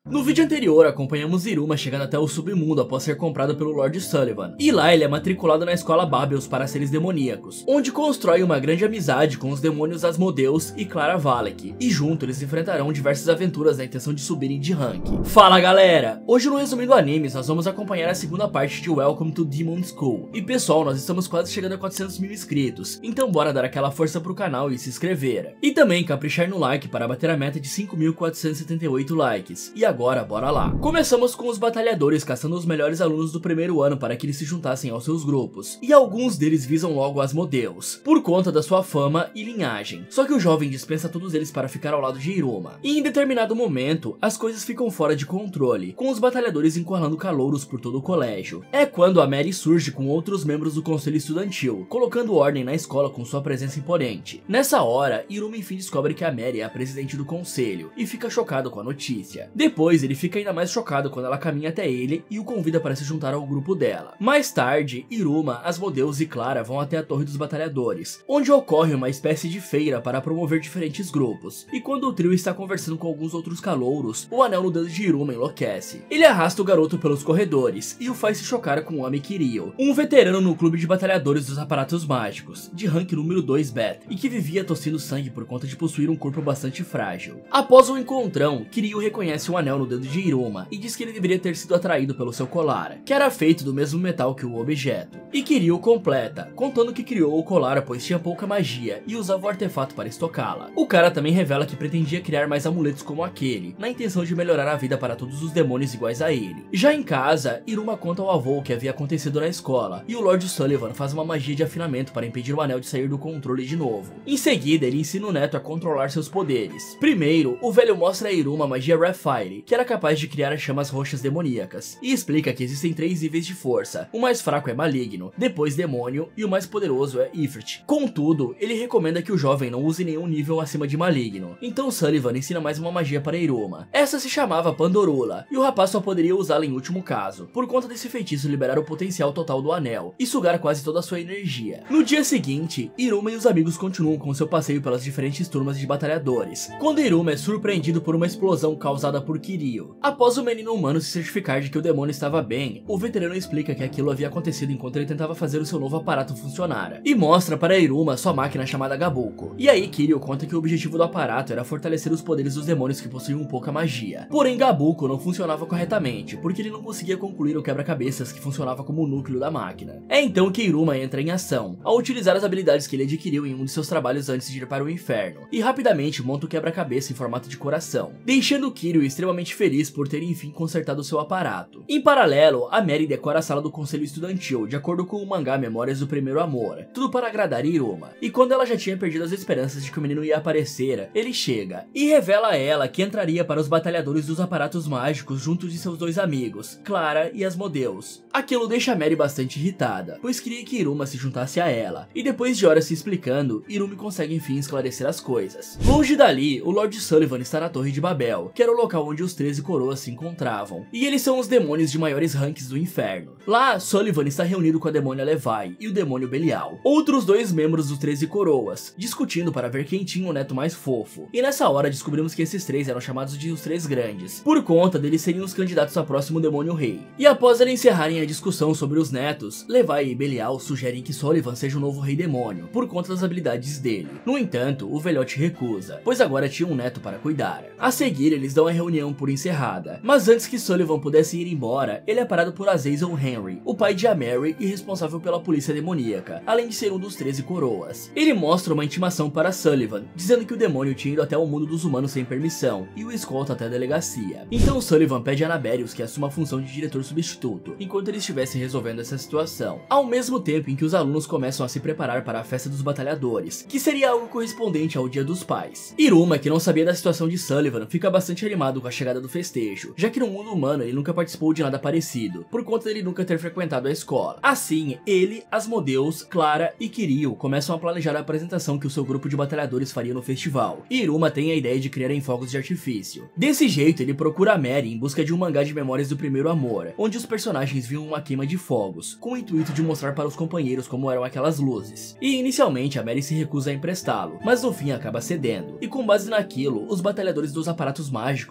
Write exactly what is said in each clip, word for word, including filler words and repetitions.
No vídeo anterior, acompanhamos Iruma chegando até o submundo após ser comprado pelo Lord Sullivan, e lá ele é matriculado na escola Babels para seres demoníacos, onde constrói uma grande amizade com os demônios Asmodeus e Clara Valek, e junto eles enfrentarão diversas aventuras na intenção de subirem de rank. Fala galera! Hoje no Resumindo Animes nós vamos acompanhar a segunda parte de Welcome to Demon School, e pessoal, nós estamos quase chegando a quatrocentos mil inscritos, então bora dar aquela força pro canal e se inscrever, e também caprichar no like para bater a meta de cinco mil quatrocentos e setenta e oito likes, e agora Agora, bora lá. Começamos com os batalhadores caçando os melhores alunos do primeiro ano para que eles se juntassem aos seus grupos, e alguns deles visam logo Asmodeus, por conta da sua fama e linhagem. Só que o jovem dispensa todos eles para ficar ao lado de Iruma, e em determinado momento, as coisas ficam fora de controle, com os batalhadores encurralando calouros por todo o colégio. É quando a Mary surge com outros membros do conselho estudantil, colocando ordem na escola com sua presença imponente. Nessa hora, Iruma enfim descobre que a Mary é a presidente do conselho, e fica chocado com a notícia. Depois, ele fica ainda mais chocado quando ela caminha até ele e o convida para se juntar ao grupo dela. Mais tarde, Iruma, Asmodeus e Clara vão até a Torre dos Batalhadores, onde ocorre uma espécie de feira para promover diferentes grupos. E quando o trio está conversando com alguns outros calouros, o anel no dedo de Iruma enlouquece. Ele arrasta o garoto pelos corredores e o faz se chocar com o Ami Kiryu, um veterano no clube de batalhadores dos aparatos mágicos, de rank número dois beta, e que vivia tossindo sangue por conta de possuir um corpo bastante frágil. Após o encontrão, Kiryu reconhece o anel no dedo de Iruma e diz que ele deveria ter sido atraído pelo seu colar, que era feito do mesmo metal que o objeto. E Kiryu completa, contando que criou o colar pois tinha pouca magia e usava o artefato para estocá-la. O cara também revela que pretendia criar mais amuletos como aquele, na intenção de melhorar a vida para todos os demônios iguais a ele. Já em casa, Iruma conta ao avô o que havia acontecido na escola, e o Lord Sullivan faz uma magia de afinamento para impedir o anel de sair do controle de novo. Em seguida, ele ensina o neto a controlar seus poderes. Primeiro, o velho mostra a Iruma a magia Rapfire, que era capaz de criar chamas roxas demoníacas, e explica que existem três níveis de força. O mais fraco é maligno, depois demônio e o mais poderoso é Ifrit. Contudo, ele recomenda que o jovem não use nenhum nível acima de maligno, então Sullivan ensina mais uma magia para Iruma. Essa se chamava Pandorula, e o rapaz só poderia usá-la em último caso, por conta desse feitiço liberar o potencial total do anel, e sugar quase toda a sua energia. No dia seguinte, Iruma e os amigos continuam com seu passeio pelas diferentes turmas de batalhadores, quando Iruma é surpreendido por uma explosão causada por Kiryu. Após o menino humano se certificar de que o demônio estava bem, o veterano explica que aquilo havia acontecido enquanto ele tentava fazer o seu novo aparato funcionar, e mostra para Iruma sua máquina chamada Gabuko. E aí Kiryu conta que o objetivo do aparato era fortalecer os poderes dos demônios que possuíam pouca magia. Porém Gabuko não funcionava corretamente, porque ele não conseguia concluir o quebra-cabeças que funcionava como o núcleo da máquina. É então que Iruma entra em ação, ao utilizar as habilidades que ele adquiriu em um de seus trabalhos antes de ir para o inferno, e rapidamente monta o quebra-cabeça em formato de coração, deixando Kiryu extremamente feliz por ter enfim consertado seu aparato. Em paralelo, a Mary decora a sala do conselho estudantil, de acordo com o mangá Memórias do Primeiro Amor, tudo para agradar Iruma. E quando ela já tinha perdido as esperanças de que o menino ia aparecer, ele chega e revela a ela que entraria para os batalhadores dos aparatos mágicos junto de seus dois amigos, Clara e Asmodeus. Aquilo deixa a Mary bastante irritada, pois queria que Iruma se juntasse a ela, e depois de horas se explicando, Iruma consegue enfim esclarecer as coisas. Longe dali, o Lord Sullivan está na Torre de Babel, que era o local onde os treze coroas se encontravam, e eles são os demônios de maiores ranks do inferno. Lá, Sullivan está reunido com a demônia Levi e o demônio Belial, outros dois membros dos treze coroas, discutindo para ver quem tinha o neto mais fofo. E nessa hora descobrimos que esses três eram chamados de os Três Grandes, por conta deles serem os candidatos ao próximo demônio rei. E após eles encerrarem a discussão sobre os netos, Levi e Belial sugerem que Sullivan seja o novo rei demônio, por conta das habilidades dele. No entanto, o velhote recusa, pois agora tinha um neto para cuidar. A seguir, eles dão a reunião por encerrada, mas antes que Sullivan pudesse ir embora, ele é parado por Azazel Henry, o pai de Amary e responsável pela polícia demoníaca, além de ser um dos treze coroas. Ele mostra uma intimação para Sullivan, dizendo que o demônio tinha ido até o mundo dos humanos sem permissão, e o escolta até a delegacia. Então Sullivan pede a Anaberius que assuma a função de diretor substituto, enquanto ele estivesse resolvendo essa situação, ao mesmo tempo em que os alunos começam a se preparar para a festa dos batalhadores, que seria algo correspondente ao Dia dos Pais. Iruma, que não sabia da situação de Sullivan, fica bastante animado com a chegada do festejo, já que no mundo humano ele nunca participou de nada parecido, por conta dele nunca ter frequentado a escola. Assim, ele, Asmodeus, Clara e Kiryu começam a planejar a apresentação que o seu grupo de batalhadores faria no festival, e Iruma tem a ideia de criarem fogos de artifício. Desse jeito, ele procura a Mary em busca de um mangá de memórias do primeiro amor, onde os personagens viam uma queima de fogos, com o intuito de mostrar para os companheiros como eram aquelas luzes. E inicialmente a Mary se recusa a emprestá-lo, mas no fim acaba cedendo, e com base naquilo, os batalhadores dos aparatos mágicos conseguem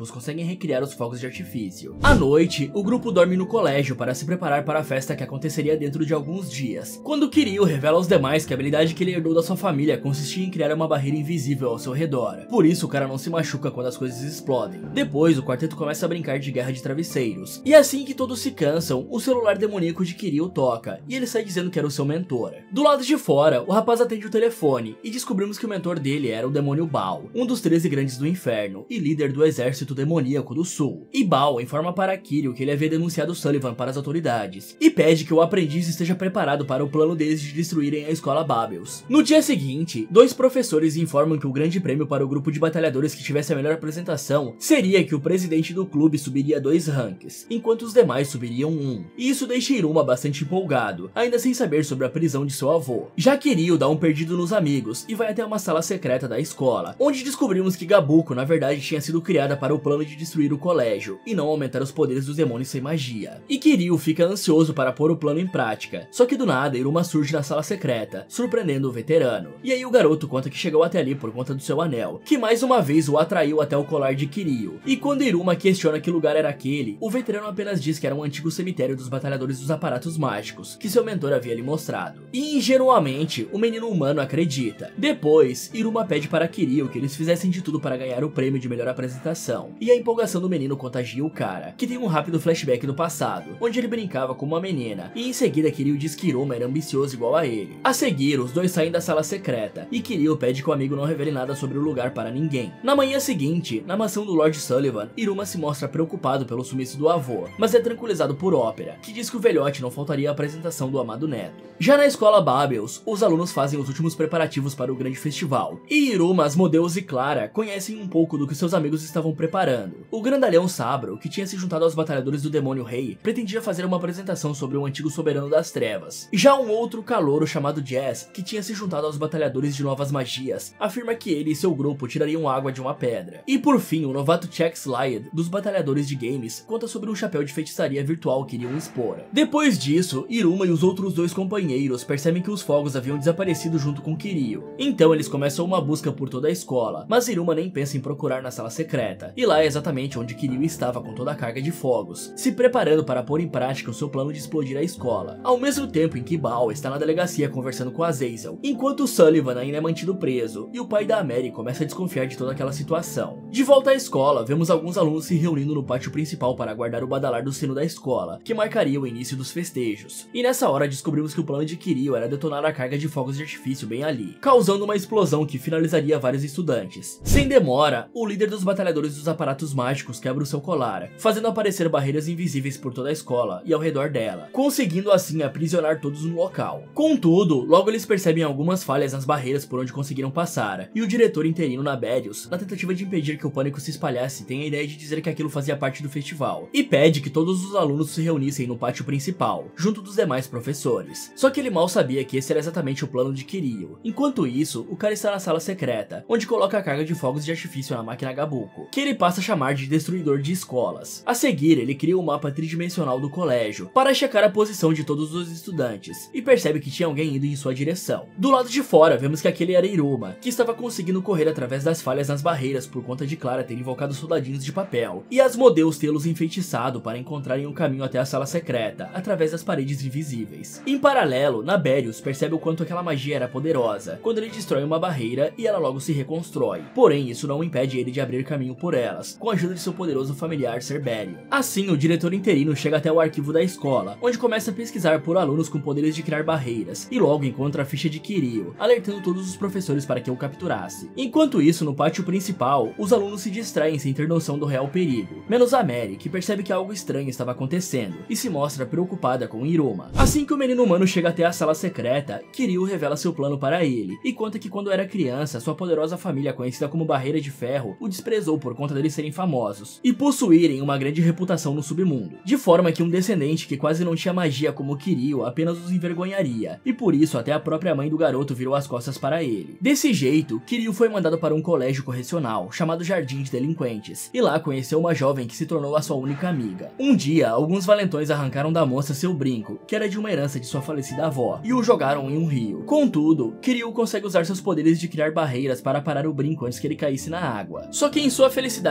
recriar os fogos de artifício. À noite, o grupo dorme no colégio para se preparar para a festa que aconteceria dentro de alguns dias, quando Kiryu revela aos demais que a habilidade que ele herdou da sua família consistia em criar uma barreira invisível ao seu redor. Por isso o cara não se machuca quando as coisas explodem. Depois o quarteto começa a brincar de guerra de travesseiros, e assim que todos se cansam, o celular demoníaco de Kiryu toca, e ele sai dizendo que era o seu mentor. Do lado de fora, o rapaz atende o telefone, e descobrimos que o mentor dele era o demônio Baal, um dos treze grandes do inferno, e líder do exército demoníaco do sul. E Baal informa para Kiryu que ele havia denunciado Sullivan para as autoridades, e pede que o aprendiz esteja preparado para o plano deles de destruírem a escola Babels. No dia seguinte, dois professores informam que o grande prêmio para o grupo de batalhadores que tivesse a melhor apresentação seria que o presidente do clube subiria dois ranks, enquanto os demais subiriam um. E isso deixa Iruma bastante empolgado, ainda sem saber sobre a prisão de seu avô. Já Kiryu dá um perdido nos amigos e vai até uma sala secreta da escola, onde descobrimos que Gabuko na verdade tinha sido criada para o plano de destruir o colégio, e não aumentar os poderes dos demônios sem magia. E Kiryu fica ansioso para pôr o plano em prática, só que do nada Iruma surge na sala secreta, surpreendendo o veterano. E aí o garoto conta que chegou até ali por conta do seu anel, que mais uma vez o atraiu até o colar de Kiryu. E quando Iruma questiona que lugar era aquele, o veterano apenas diz que era um antigo cemitério dos batalhadores dos aparatos mágicos, que seu mentor havia lhe mostrado. E ingenuamente, o menino humano acredita. Depois, Iruma pede para Kiryu que eles fizessem de tudo para ganhar o prêmio de melhor apresentação. E a empolgação do menino contagia o cara, que tem um rápido flashback do passado, onde ele brincava com uma menina, e em seguida Kiryu diz que Iruma era ambicioso igual a ele. A seguir, os dois saem da sala secreta, e Kiryu pede que o amigo não revele nada sobre o lugar para ninguém. Na manhã seguinte, na mansão do Lord Sullivan, Iruma se mostra preocupado pelo sumiço do avô, mas é tranquilizado por Ópera, que diz que o velhote não faltaria a apresentação do amado neto. Já na escola Babels, os alunos fazem os últimos preparativos para o grande festival, e Iruma, Asmodeus e Clara conhecem um pouco do que seus amigos estavam preparando. O grandalhão Sabro, que tinha se juntado aos batalhadores do demônio rei, pretendia fazer uma apresentação sobre o antigo soberano das trevas. Já um outro calouro chamado Jazz, que tinha se juntado aos batalhadores de novas magias, afirma que ele e seu grupo tirariam água de uma pedra. E por fim, o novato Check Slide, dos batalhadores de games, conta sobre um chapéu de feitiçaria virtual que iriam expor. Depois disso, Iruma e os outros dois companheiros percebem que os fogos haviam desaparecido junto com Kiryu. Então eles começam uma busca por toda a escola, mas Iruma nem pensa em procurar na sala secreta, e lá é exatamente onde Kiryu estava com toda a carga de fogos, se preparando para pôr em prática o seu plano de explodir a escola, ao mesmo tempo em que Baal está na delegacia conversando com Azazel, enquanto Sullivan ainda é mantido preso, e o pai da Mary começa a desconfiar de toda aquela situação. De volta à escola, vemos alguns alunos se reunindo no pátio principal para aguardar o badalar do sino da escola, que marcaria o início dos festejos. E nessa hora descobrimos que o plano de Kiryu era detonar a carga de fogos de artifício bem ali, causando uma explosão que finalizaria vários estudantes. Sem demora, o líder dos batalhadores dos aparatos mágicos quebra o seu colar, fazendo aparecer barreiras invisíveis por toda a escola e ao redor dela, conseguindo assim aprisionar todos no local. Contudo, logo eles percebem algumas falhas nas barreiras por onde conseguiram passar, e o diretor interino Naberius, na tentativa de impedir que o pânico se espalhasse, tem a ideia de dizer que aquilo fazia parte do festival, e pede que todos os alunos se reunissem no pátio principal, junto dos demais professores. Só que ele mal sabia que esse era exatamente o plano de Kiryu. Enquanto isso, o cara está na sala secreta, onde coloca a carga de fogos de artifício na máquina Gabuko, que ele passa a chamar de destruidor de escolas. A seguir, ele cria um mapa tridimensional do colégio, para checar a posição de todos os estudantes, e percebe que tinha alguém indo em sua direção. Do lado de fora, vemos que aquele era Iruma, que estava conseguindo correr através das falhas nas barreiras por conta de Clara ter invocado soldadinhos de papel, e Asmodeus tê-los enfeitiçado para encontrarem um caminho até a sala secreta, através das paredes invisíveis. Em paralelo, Naberius percebe o quanto aquela magia era poderosa, quando ele destrói uma barreira e ela logo se reconstrói. Porém, isso não impede ele de abrir caminho por elas, com a ajuda de seu poderoso familiar Cerberium. Assim, o diretor interino chega até o arquivo da escola, onde começa a pesquisar por alunos com poderes de criar barreiras, e logo encontra a ficha de Kiryu, alertando todos os professores para que o capturasse. Enquanto isso, no pátio principal, os alunos se distraem sem ter noção do real perigo, menos a Mary, que percebe que algo estranho estava acontecendo, e se mostra preocupada com Iruma. Assim que o menino humano chega até a sala secreta, Kiryu revela seu plano para ele, e conta que quando era criança, sua poderosa família conhecida como Barreira de Ferro o desprezou por conta deles serem famosos, e possuírem uma grande reputação no submundo, de forma que um descendente que quase não tinha magia como Kiryu apenas os envergonharia, e por isso até a própria mãe do garoto virou as costas para ele. Desse jeito, Kiryu foi mandado para um colégio correcional, chamado Jardim de Delinquentes, e lá conheceu uma jovem que se tornou a sua única amiga. Um dia, alguns valentões arrancaram da moça seu brinco, que era de uma herança de sua falecida avó, e o jogaram em um rio. Contudo, Kiryu consegue usar seus poderes de criar barreiras para parar o brinco antes que ele caísse na água. Só que em sua felicidade por conseguir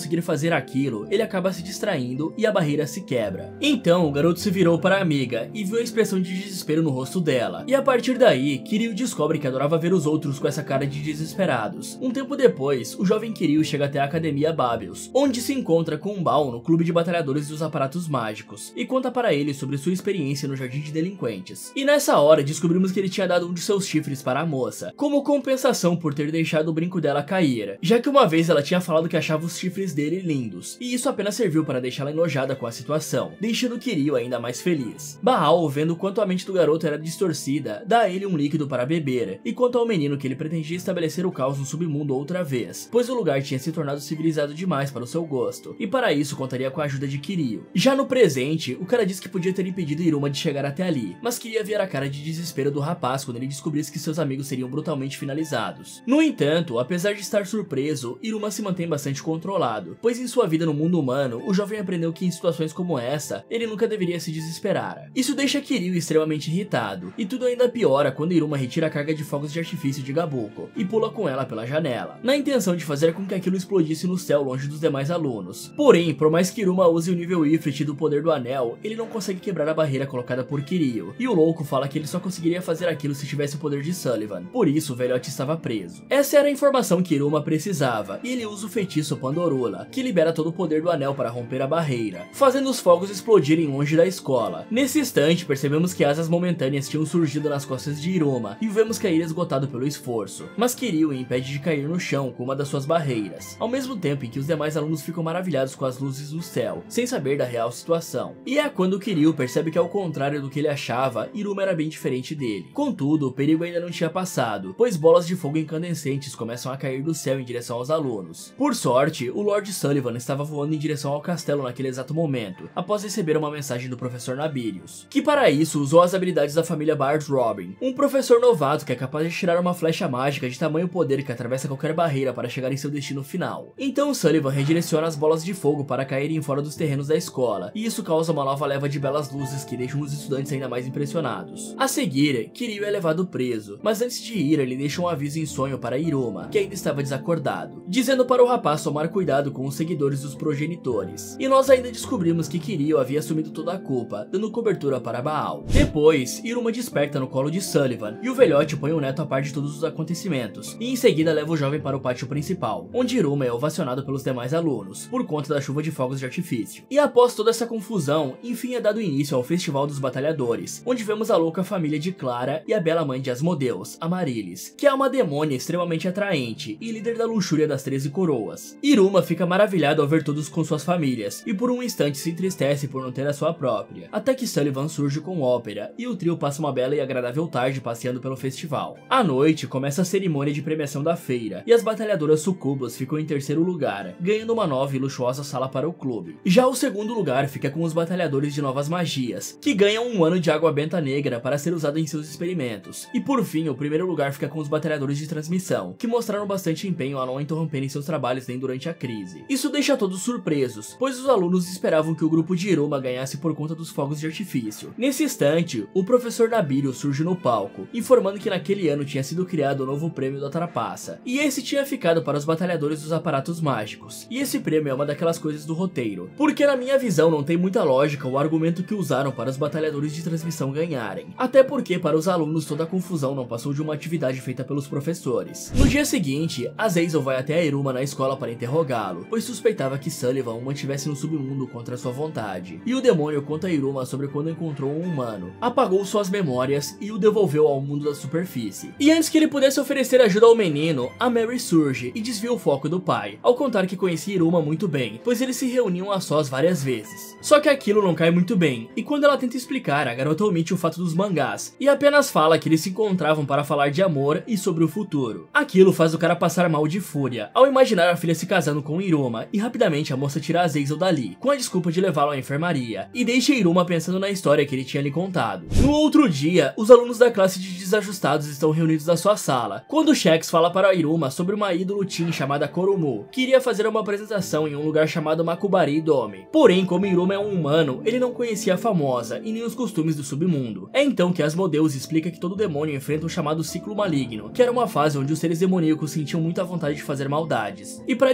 conseguir fazer aquilo, ele acaba se distraindo e a barreira se quebra. Então o garoto se virou para a amiga e viu a expressão de desespero no rosto dela. E a partir daí, Kiryu descobre que adorava ver os outros com essa cara de desesperados. Um tempo depois, o jovem Kiryu chega até a Academia Babius, onde se encontra com Bao no clube de batalhadores dos aparatos mágicos, e conta para ele sobre sua experiência no jardim de delinquentes. E nessa hora, descobrimos que ele tinha dado um de seus chifres para a moça, como compensação por ter deixado o brinco dela cair, já que uma vez ela tinha falado que achava os chifres dele lindos, e isso apenas serviu para deixá-la enojada com a situação, deixando Kiryu ainda mais feliz. Bao, vendo quanto a mente do garoto era distorcida, dá a ele um líquido para beber, e conta ao menino que ele pretendia estabelecer o caos no submundo outra vez, pois o lugar tinha se tornado civilizado demais para o seu gosto, e para isso contaria com a ajuda de Kiryu. Já no presente, o cara disse que podia ter impedido Iruma de chegar até ali, mas queria ver a cara de desespero do rapaz quando ele descobrisse que seus amigos seriam brutalmente finalizados. No entanto, apesar de estar surpreso, Iruma se mantém bastante controlado, pois em sua vida no mundo humano, o jovem aprendeu que em situações como essa, ele nunca deveria se desesperar. Isso deixa Kiryu extremamente irritado, e tudo ainda piora quando Iruma retira a carga de fogos de artifício de Gabuko e pula com ela pela janela, na intenção de fazer com que aquilo explodisse no céu longe dos demais alunos. Porém, por mais que Iruma use o nível Ifrit do poder do anel, ele não consegue quebrar a barreira colocada por Kiryu, e o louco fala que ele só conseguiria fazer aquilo se tivesse o poder de Sullivan, por isso o velhote estava preso. Essa era a informação que Iruma precisava, e ele usa o feitiço Pandorula, que libera todo o poder do anel para romper a barreira, fazendo os fogos explodirem longe da escola. Nesse instante, percebemos que asas momentâneas tinham surgido nas costas de Iruma, e vemos cair esgotado pelo esforço, mas Kiryu o impede de cair no chão com uma das suas barreiras, ao mesmo tempo em que os demais alunos ficam maravilhados com as luzes do céu, sem saber da real situação. E é quando Kiryu percebe que, ao contrário do que ele achava, Iruma era bem diferente dele. Contudo, o perigo ainda não tinha passado, pois bolas de fogo incandescentes começam a cair do céu em direção aos alunos. Por sorte, o Lord Sullivan estava voando em direção ao castelo naquele exato momento, após receber uma mensagem do professor Nabirius, que para isso usou as habilidades da família Bard Robin, um professor novato que é capaz de tirar uma flecha mágica de tamanho poder que atravessa qualquer barreira para chegar em seu destino final. Então Sullivan redireciona as bolas de fogo para caírem fora dos terrenos da escola, e isso causa uma nova leva de belas luzes que deixam os estudantes ainda mais impressionados. A seguir, Kiryu é levado preso, mas antes de ir ele deixa um aviso em sonho para Iruma, que ainda estava desacordado, dizendo para o rapaz tomar cuidado com os seguidores dos progenitores. E nós ainda descobrimos que Kiryu havia assumido toda a culpa, dando cobertura para Baal. Depois, Iruma desperta no colo de Sullivan, e o velhote põe o neto a par de todos os acontecimentos, e em seguida leva o jovem para o pátio principal, onde Iruma é ovacionado pelos demais alunos, por conta da chuva de fogos de artifício. E após toda essa confusão, enfim é dado início ao Festival dos Batalhadores, onde vemos a louca família de Clara e a bela mãe de Asmodeus, Amaryllis, que é uma demônia extremamente atraente e líder da luxúria das treze coroas. Iruma fica maravilhado ao ver todos com suas famílias, e por um instante se entristece por não ter a sua própria, até que Sullivan surge com ópera, e o trio passa uma bela e agradável tarde passeando pelo festival. À noite, começa a cerimônia de premiação da feira, e as batalhadoras sucubas ficam em terceiro lugar, ganhando uma nova e luxuosa sala para o clube. Já o segundo lugar fica com os batalhadores de novas magias, que ganham um ano de água benta negra para ser usado em seus experimentos. E por fim, o primeiro lugar fica com os batalhadores de transmissão, que mostraram bastante empenho a não interromperem seus trabalhos nem durante a crise. Isso deixa todos surpresos, pois os alunos esperavam que o grupo de Iruma ganhasse por conta dos fogos de artifício. Nesse instante, o professor Nabirius surge no palco, informando que naquele ano tinha sido criado o novo prêmio da trapaça, e esse tinha ficado para os batalhadores dos aparatos mágicos. E esse prêmio é uma daquelas coisas do roteiro, porque na minha visão não tem muita lógica o argumento que usaram para os batalhadores de transmissão ganharem, até porque para os alunos toda a confusão não passou de uma atividade feita pelos professores. No dia seguinte, Azazel vai até a Iruma na escola para interrogá-lo, pois suspeitava que Sullivan o mantivesse no submundo contra sua vontade, e o demônio conta a Iruma sobre quando encontrou um humano, apagou suas memórias e o devolveu ao mundo da superfície. E antes que ele pudesse oferecer ajuda ao menino, a Mary surge e desvia o foco do pai, ao contar que conhecia Iruma muito bem, pois eles se reuniam a sós várias vezes. Só que aquilo não cai muito bem, e quando ela tenta explicar, a garota omite o fato dos mangás, e apenas fala que eles se encontravam para falar de amor e sobre o futuro. Aquilo faz o cara passar mal de fúria, ao imaginar a filha se casando com Iruma, e rapidamente a moça tira Azazel dali, com a desculpa de levá-lo à enfermaria, e deixa Iruma pensando na história que ele tinha lhe contado. No outro dia, os alunos da classe de desajustados estão reunidos na sua sala, quando Shax fala para Iruma sobre uma ídolo teen chamada Kurumu, que iria fazer uma apresentação em um lugar chamado Makubari Dome. Porém, como Iruma é um humano, ele não conhecia a famosa e nem os costumes do submundo. É então que Asmodeus explica que todo demônio enfrenta o chamado ciclo maligno, que era uma fase onde os seres demoníacos sentiam muita vontade de fazer maldades. E para descarregar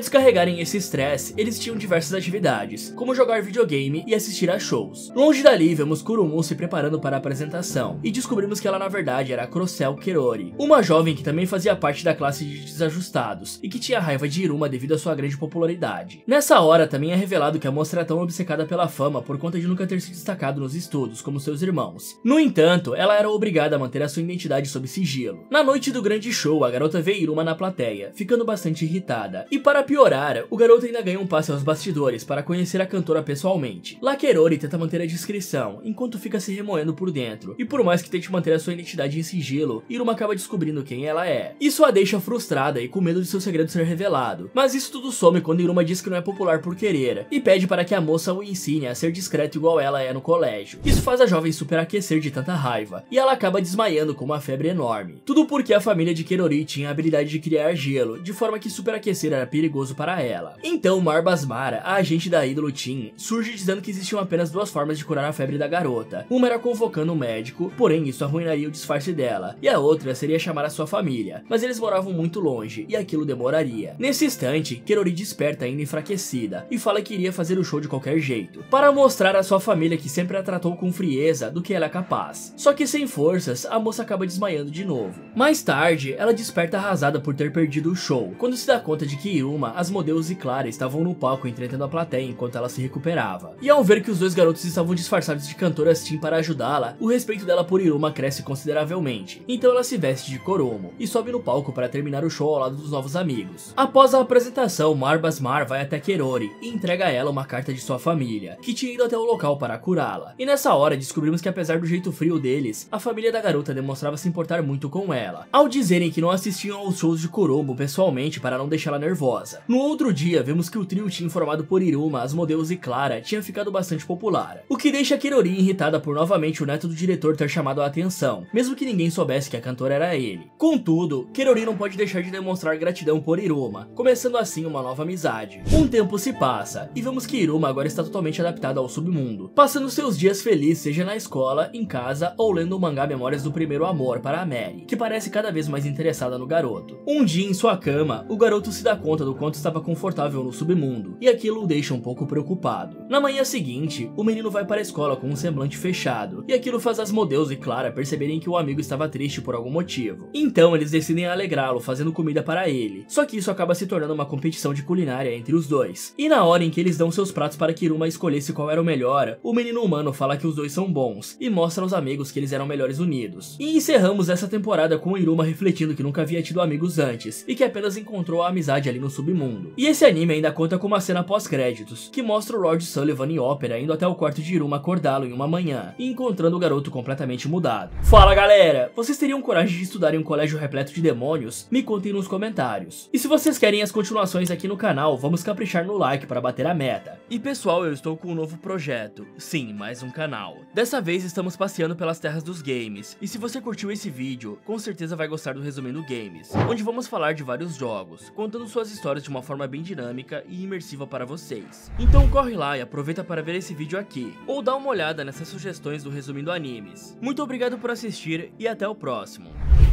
aliviarem esse estresse, eles tinham diversas atividades, como jogar videogame e assistir a shows. Longe dali, vemos Kurumu se preparando para a apresentação, e descobrimos que ela na verdade era a Crocell Kerori, uma jovem que também fazia parte da classe de desajustados, e que tinha raiva de Iruma devido à sua grande popularidade. Nessa hora também é revelado que a moça era tão obcecada pela fama por conta de nunca ter se destacado nos estudos como seus irmãos. No entanto, ela era obrigada a manter a sua identidade sob sigilo. Na noite do grande show, a garota vê Iruma na plateia, ficando bastante irritada. E para piorar, o garoto ainda ganha um passe aos bastidores para conhecer a cantora pessoalmente. Lá Kerori tenta manter a discrição, enquanto fica se remoendo por dentro. E por mais que tente manter a sua identidade em sigilo, Iruma acaba descobrindo quem ela é. Isso a deixa frustrada e com medo de seu segredo ser revelado. Mas isso tudo some quando Iruma diz que não é popular por querer, e pede para que a moça o ensine a ser discreto igual ela é no colégio. Isso faz a jovem superaquecer de tanta raiva, e ela acaba desmaiando com uma febre enorme. Tudo porque a família de Kerori tinha a habilidade de criar gelo, de forma que superaquecer era perigoso para ela. Então Marbasmara, a agente da ídolo Team, surge dizendo que existiam apenas duas formas de curar a febre da garota. Uma era convocando um médico, porém isso arruinaria o disfarce dela, e a outra seria chamar a sua família, mas eles moravam muito longe, e aquilo demoraria. Nesse instante, Kerori desperta ainda enfraquecida, e fala que iria fazer o show de qualquer jeito, para mostrar à sua família que sempre a tratou com frieza do que ela é capaz. Só que sem forças, a moça acaba desmaiando de novo. Mais tarde, ela desperta arrasada por ter perdido o show, quando se dá conta de que Iruma, as modelos e Clara estavam no palco entretendo a plateia enquanto ela se recuperava. E ao ver que os dois garotos estavam disfarçados de cantoras teen para ajudá-la, o respeito dela por Iruma cresce consideravelmente. Então ela se veste de Kurumu e sobe no palco para terminar o show ao lado dos novos amigos. Após a apresentação, Marbasmar vai até Kerori e entrega a ela uma carta de sua família, que tinha ido até o local para curá-la. E nessa hora descobrimos que apesar do jeito frio deles, a família da garota demonstrava se importar muito com ela, ao dizerem que não assistiam aos shows de Kurumu pessoalmente para não deixá-la nervosa. No outro dia, vemos que o trio tinha formado por Iruma, as modelos e Clara tinha ficado bastante popular, o que deixa Kerori irritada por novamente o neto do diretor ter chamado a atenção, mesmo que ninguém soubesse que a cantora era ele. Contudo, Kerori não pode deixar de demonstrar gratidão por Iruma, começando assim uma nova amizade. Um tempo se passa, e vemos que Iruma agora está totalmente adaptada ao submundo, passando seus dias felizes seja na escola, em casa ou lendo o mangá Memórias do Primeiro Amor para a Mary, que parece cada vez mais interessada no garoto. Um dia em sua cama, o garoto se dá conta do quanto estava confortável no submundo, e aquilo o deixa um pouco preocupado. Na manhã seguinte, o menino vai para a escola com um semblante fechado, e aquilo faz as modelos e Clara perceberem que o amigo estava triste por algum motivo. Então eles decidem alegrá-lo fazendo comida para ele, só que isso acaba se tornando uma competição de culinária entre os dois. E na hora em que eles dão seus pratos para que Iruma escolhesse qual era o melhor, o menino humano fala que os dois são bons, e mostra aos amigos que eles eram melhores unidos. E encerramos essa temporada com Iruma refletindo que nunca havia tido amigos antes, e que apenas encontrou a amizade ali no submundo. E esse anime ainda conta com uma cena pós-créditos, que mostra o Lord Sullivan em ópera indo até o quarto de Iruma acordá-lo em uma manhã, e encontrando o garoto completamente mudado. Fala galera, vocês teriam coragem de estudar em um colégio repleto de demônios? Me contem nos comentários. E se vocês querem as continuações aqui no canal, vamos caprichar no like para bater a meta. E pessoal, eu estou com um novo projeto, sim, mais um canal. Dessa vez estamos passeando pelas terras dos games, e se você curtiu esse vídeo, com certeza vai gostar do Resumindo Games, onde vamos falar de vários jogos, contando suas histórias de uma forma bem dinâmica e imersiva para vocês. Então corre lá e aproveita para ver esse vídeo aqui, ou dá uma olhada nessas sugestões do Resumindo Animes. Muito obrigado por assistir e até o próximo.